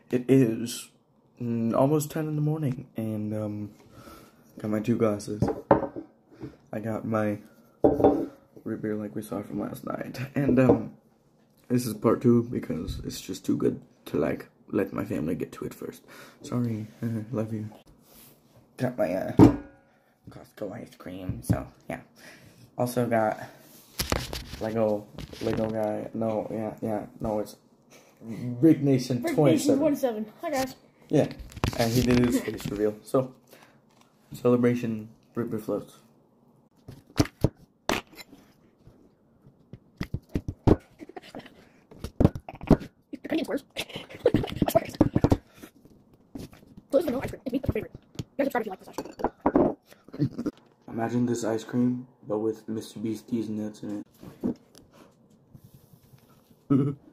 It is almost 10 in the morning, and got my 2 glasses. I got my root beer like we saw from last night, and this is part 2 because it's just too good to like let my family get to it first. Sorry, love you. Got my Costco ice cream, so yeah. Also got Lego guy. No, no, it's Big Nation 27. Hi guys. Yeah, and he did his face reveal. So, celebration root beer floats. Imagine this ice cream, but with Mr. Beastie's nuts in it.